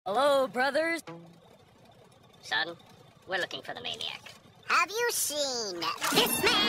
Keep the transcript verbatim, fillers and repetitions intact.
Hello, brothers. Son, we're looking for the maniac. Have you seen this man?